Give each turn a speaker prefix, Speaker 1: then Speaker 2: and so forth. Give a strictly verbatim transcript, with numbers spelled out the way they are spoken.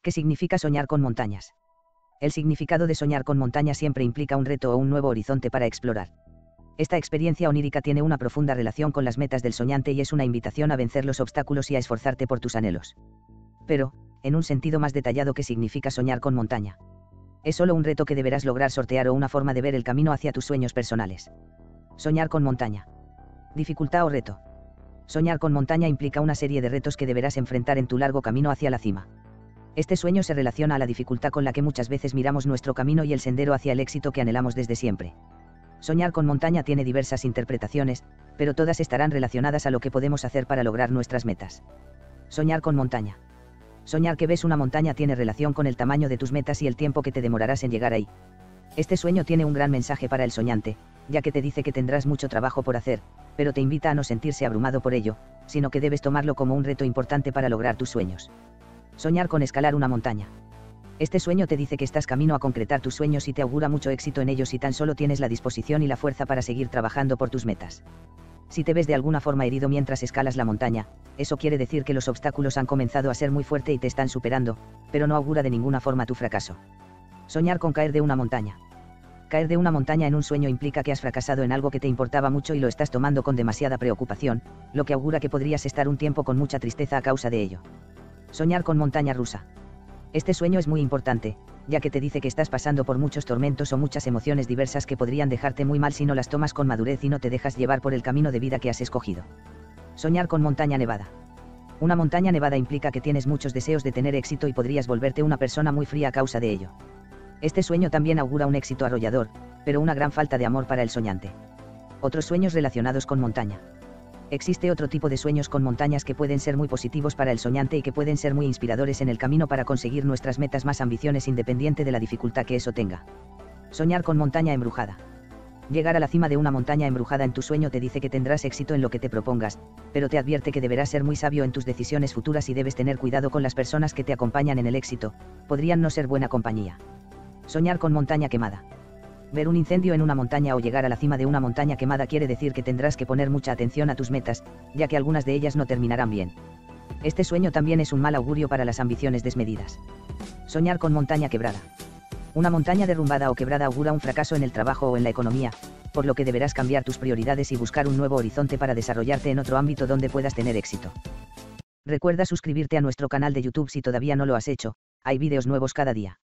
Speaker 1: ¿Qué significa soñar con montañas? El significado de soñar con montañas siempre implica un reto o un nuevo horizonte para explorar. Esta experiencia onírica tiene una profunda relación con las metas del soñante y es una invitación a vencer los obstáculos y a esforzarte por tus anhelos. Pero, en un sentido más detallado, ¿qué significa soñar con montaña? Es solo un reto que deberás lograr sortear o una forma de ver el camino hacia tus sueños personales. Soñar con montaña. Dificultad o reto. Soñar con montaña implica una serie de retos que deberás enfrentar en tu largo camino hacia la cima. Este sueño se relaciona a la dificultad con la que muchas veces miramos nuestro camino y el sendero hacia el éxito que anhelamos desde siempre. Soñar con montaña tiene diversas interpretaciones, pero todas estarán relacionadas a lo que podemos hacer para lograr nuestras metas. Soñar con montaña. Soñar que ves una montaña tiene relación con el tamaño de tus metas y el tiempo que te demorarás en llegar ahí. Este sueño tiene un gran mensaje para el soñante, ya que te dice que tendrás mucho trabajo por hacer, pero te invita a no sentirse abrumado por ello, sino que debes tomarlo como un reto importante para lograr tus sueños. Soñar con escalar una montaña. Este sueño te dice que estás camino a concretar tus sueños y te augura mucho éxito en ellos si tan solo tienes la disposición y la fuerza para seguir trabajando por tus metas. Si te ves de alguna forma herido mientras escalas la montaña, eso quiere decir que los obstáculos han comenzado a ser muy fuerte y te están superando, pero no augura de ninguna forma tu fracaso. Soñar con caer de una montaña. Caer de una montaña en un sueño implica que has fracasado en algo que te importaba mucho y lo estás tomando con demasiada preocupación, lo que augura que podrías estar un tiempo con mucha tristeza a causa de ello. Soñar con montaña rusa. Este sueño es muy importante, ya que te dice que estás pasando por muchos tormentos o muchas emociones diversas que podrían dejarte muy mal si no las tomas con madurez y no te dejas llevar por el camino de vida que has escogido. Soñar con montaña nevada. Una montaña nevada implica que tienes muchos deseos de tener éxito y podrías volverte una persona muy fría a causa de ello. Este sueño también augura un éxito arrollador, pero una gran falta de amor para el soñante. Otros sueños relacionados con montaña. Existe otro tipo de sueños con montañas que pueden ser muy positivos para el soñante y que pueden ser muy inspiradores en el camino para conseguir nuestras metas más ambiciones independiente de la dificultad que eso tenga. Soñar con montaña embrujada. Llegar a la cima de una montaña embrujada en tu sueño te dice que tendrás éxito en lo que te propongas, pero te advierte que deberás ser muy sabio en tus decisiones futuras y debes tener cuidado con las personas que te acompañan en el éxito, podrían no ser buena compañía. Soñar con montaña quemada. Ver un incendio en una montaña o llegar a la cima de una montaña quemada quiere decir que tendrás que poner mucha atención a tus metas, ya que algunas de ellas no terminarán bien. Este sueño también es un mal augurio para las ambiciones desmedidas. Soñar con montaña quebrada. Una montaña derrumbada o quebrada augura un fracaso en el trabajo o en la economía, por lo que deberás cambiar tus prioridades y buscar un nuevo horizonte para desarrollarte en otro ámbito donde puedas tener éxito. Recuerda suscribirte a nuestro canal de YouTube si todavía no lo has hecho, hay vídeos nuevos cada día.